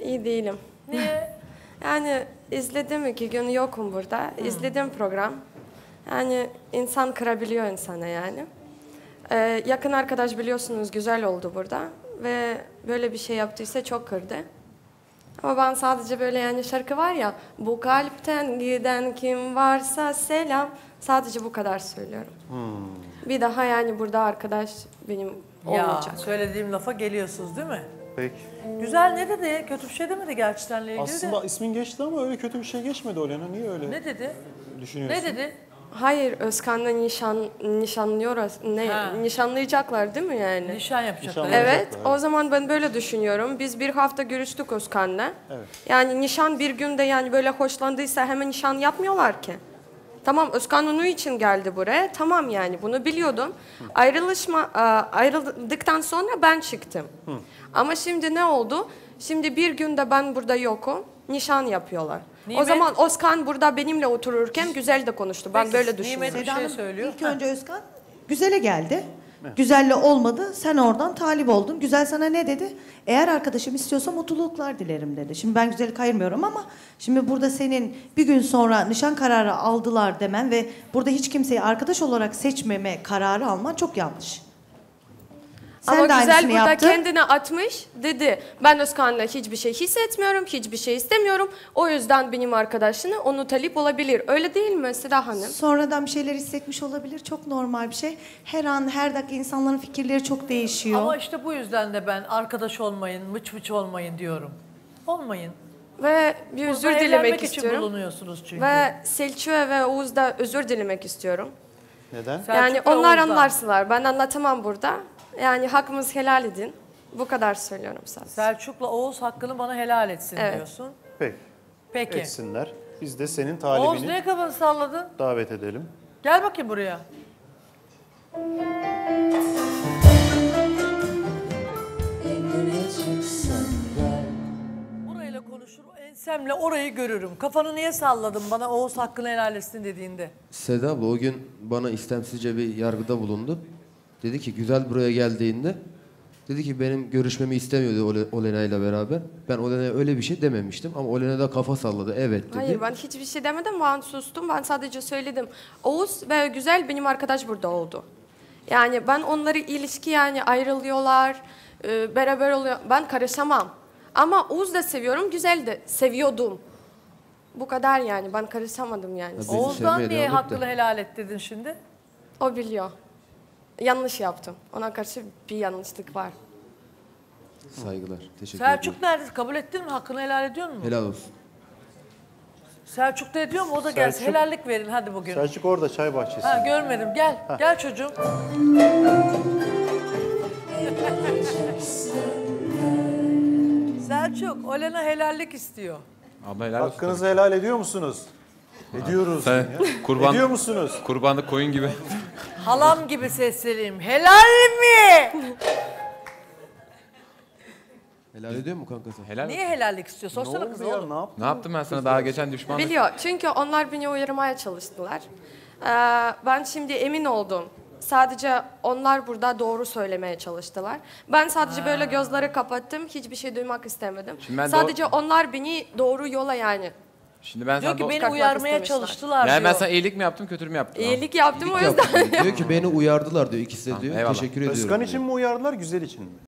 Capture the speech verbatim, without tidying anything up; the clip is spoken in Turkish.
İyi değilim. Niye? Yani izledim iki gün yokum burada. Hmm. İzledim program. Yani insan kırabiliyor insana yani. Ee, yakın arkadaş biliyorsunuz güzel oldu burada. Ve böyle bir şey yaptıysa çok kırdı. Ama ben sadece böyle yani şarkı var ya, bu kalpten giden kim varsa selam. Sadece bu kadar söylüyorum. Hmm. Bir daha yani burada arkadaş benim Ya olmayacak. söylediğim lafa geliyorsunuz değil mi? Peki. Güzel ne dedi? Kötü bir şey demedi gerçekten ilgili Aslında de. ismin geçti ama öyle kötü bir şey geçmedi Olena. Niye öyle Ne dedi? düşünüyorsun? Ne dedi? Hayır, Özkan'la nişan nişanlıyoruz. Ne Ha. nişanlayacaklar değil mi yani? Nişan yapacaklar. Nişan- Evet, Yapacaklar, o evet. zaman ben böyle düşünüyorum. Biz bir hafta görüştük Özkan'la. Evet. Yani nişan bir günde yani böyle hoşlandıysa hemen nişan yapmıyorlar ki. Tamam, Özkan onun için geldi buraya. Tamam yani bunu biliyordum. Ayrılışma e, ayrıldıktan sonra ben çıktım. Ama şimdi ne oldu? Şimdi bir günde ben burada yokum. Nişan yapıyorlar. Nimet- O zaman Özkan burada benimle otururken güzel de konuştu. Ben Peki, böyle düşünüyorum. Nimet bir Seda şey Hanım, söylüyor. İlk Ha. önce Özkan Güzel'e geldi. Güzel'le olmadı. Sen oradan talip oldun. Güzel sana ne dedi? Eğer arkadaşım istiyorsa mutluluklar dilerim dedi. Şimdi ben Güzel'i kayırmıyorum ama şimdi burada senin bir gün sonra nişan kararı aldılar demen ve burada hiç kimseyi arkadaş olarak seçmeme kararı alman çok yanlış. Sen Ama de güzel aynısını burada yaptın. kendine atmış dedi. Ben Özkan'la hiçbir şey hissetmiyorum, hiçbir şey istemiyorum. O yüzden benim arkadaşını onu talip olabilir. Öyle değil mi Seda Hanım? Sonradan bir şeyler hissetmiş olabilir. Çok normal bir şey. Her an, her dakika insanların fikirleri çok değişiyor. Ama işte bu yüzden de ben arkadaş olmayın, mıç mıç olmayın diyorum. Olmayın. Ve bir özür Burada dilemek evlenmek için istiyorum. bulunuyorsunuz çünkü. Ve Selçuk'a ve Oğuz'da özür dilemek istiyorum. Neden? Selçuk yani ve onlar Oğuz'dan. anlarsınlar. Ben anlatamam burada. Yani hakkımızı helal edin. Bu kadar söylüyorum sadece. Selçuk'la Oğuz hakkını bana helal etsin Evet. diyorsun. Peki. Peki. Etsinler. Biz de senin Oğuz talibini niye kafanı salladın? davet edelim. Gel bakayım buraya. Burayla konuşur, ensemle orayı görürüm. Kafanı niye salladın bana Oğuz hakkını helal etsin dediğinde? Seda abla o gün bana istemsizce bir yargıda bulundu. Dedi ki Güzel buraya geldiğinde dedi ki benim görüşmemi istemiyordu Ole- Olena ile beraber. Ben Olena'ya öyle bir şey dememiştim ama Olena da kafa salladı. Evet dedi. Hayır, ben hiçbir şey demedim. Ben sustum. Ben sadece söyledim. Oğuz ve Güzel benim arkadaş burada oldu. Yani ben onları ilişki yani ayrılıyorlar, e, beraber oluyor. Ben karışamam. Ama Oğuz da seviyorum, Güzel de seviyordum. Bu kadar yani. Ben karışamadım yani. Ya Beni Oğuz'dan sevmeye niye devam et de. hakkını helal et dedin şimdi? O biliyor. Yanlış yaptım. Ona karşı bir yanlışlık var. Saygılar. Teşekkür Selçuk ederim. nerede? Kabul ettin mi? Hakkını helal ediyor musun? Helal olsun. Selçuk da ediyor mu? O da gelsin. Selçuk- Helallik verin hadi bugün. Selçuk orada çay bahçesi. Ha görmedim. Gel. Gel çocuğum. Selçuk, Olena helallik istiyor. Abla helal olsun. Hakkınızı helal ediyor musunuz? Ediyoruz. Sen ya. kurban- Ediyor musunuz? Kurbanlık koyun gibi. Halam gibi sesleneyim. Helal mi? Helal ediyor mu kankası? Helal olsun. Niye helallik istiyor? Ne Sorsana oldu kız ya? oğlum. Ne yaptın? Ne yaptım ben sana daha geçen düşmanlık? Biliyor. Çünkü onlar beni uyarmaya çalıştılar. Ee, ben şimdi emin oldum. Sadece onlar burada doğru söylemeye çalıştılar. Ben sadece böyle gözleri kapattım. Hiçbir şey duymak istemedim. Şimdi ben de Sadece onlar beni doğru yola yani. Şimdi ben Diyor sana ki do- beni çıkartmak uyarmaya istemişler. çalıştılar yani ben diyor. sana iyilik mi yaptım, kötülük mü yaptım? İyilik yaptım o İyilik yüzden. yaptım diyor. Diyor ki beni uyardılar diyor ikisi de Tamam, diyor. eyvallah. Teşekkür ediyorum. Özkan diyor. için mi uyardılar, Güzel için mi?